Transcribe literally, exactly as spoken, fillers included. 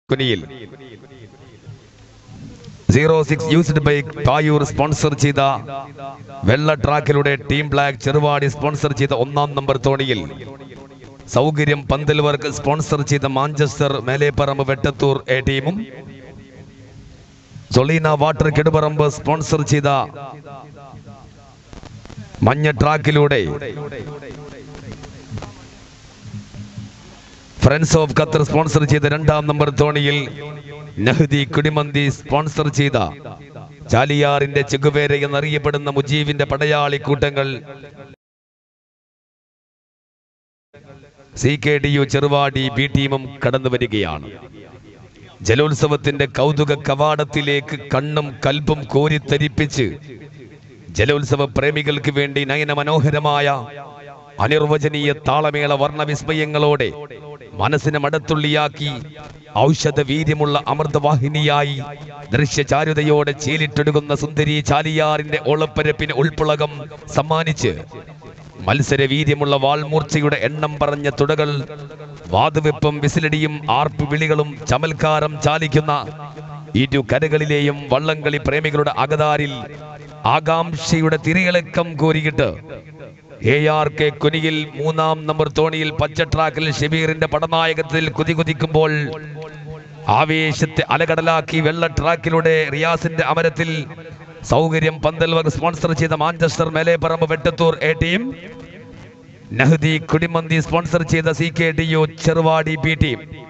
Kuniyil zero six used by Payur sponsor ചെയ്ത വെള്ള ട്രാക്കിലൂടെ ടീം ബ്ലാക്ക് ചെറുവാടി സ്പോൺസർ ചെയ്ത ഒന്നാം നമ്പർ തോണിയിൽ സൗകര്യം പന്തൽ വർക്ക് സ്പോൺസർ ചെയ്ത മാഞ്ചസ്റ്റർ മേലേപ്പറമ്പ് വെട്ടത്തൂർ എ ടീമും സൊളീന വാട്ടർ കെടുപറമ്പ് സ്പോൺസർ ചെയ്ത മഞ്ഞ ട്രാക്കിലൂടെ ഫ്രണ്ട്സ് ഓഫ് ഖത്തർ സ്പോൺസർ ചെയ്ത രണ്ടാം നമ്പർ തോണിയിൽ നഹ്ദി കുടിമന്തി സ്പോൺസർ ചെയ്ത ചാലിയാറിന്റെ ചെഗുവേര എന്നറിയപ്പെടുന്ന മുജീബിന്റെ പടയാളി കൂട്ടങ്ങൾ C K D U Cheruvadi B ടീമും കടന്നു വരികയാണ്. ജലോത്സവത്തിന്റെ കൗതുക കവാടത്തിലേക്ക് കണ്ണും കൽബും കോരിത്തരിപ്പിച്ച് ജലോത്സവ പ്രേമികൾക്ക് വേണ്ടി നയന മനോഹരമായ അനിർവചനീയ താളമേള വർണ്ണവിസ്മയങ്ങളോടെ മനസ്സിനെ മടത്തുള്ളിയാക്കി ഔഷധ വീര്യമുള്ള അമൃതവാഹിനിയായി ദൃശ്യചാരുതയോടെ ചീലിട്ടൊടുക്കുന്ന സുന്ദരി ചാലിയാറിന്റെ ഓളപ്പരപ്പിന് ഉൾപ്പുളകം സമ്മാനിച്ച് മത്സര വീര്യമുള്ള വാൾമൂർച്ചയുടെ എണ്ണം പറഞ്ഞ തുടകൾ വാതുവെപ്പും വിസിലടിയും ആർപ്പ് വിളികളും ചമൽക്കാരം ചാലിക്കുന്ന ഇരു കരകളിലെയും വള്ളംകളി പ്രേമികളുടെ അകതാരിൽ ആകാംക്ഷയുടെ തിരയിളക്കം കോരിയിട്ട് എ ആർ കെ കുനിയിൽ മൂന്നാം നമ്പർ തോണിയിൽ പച്ച ട്രാക്കിൽ ഷബീറിന്റെ പടനായകത്തിൽ കുതികുതിക്കുമ്പോൾ ആവേശത്തെ അലകടലാക്കി വെള്ള ട്രാക്കിലൂടെ റിയാസിന്റെ അമരത്തിൽ സൗകര്യം പന്തൽ വക സ്പോൺസർ ചെയ്ത Manchester Melepparambu Vettathur A team, Nahdi Kuzhimanthi sponsor ചെയ്ത C K D U Cheruvadi B team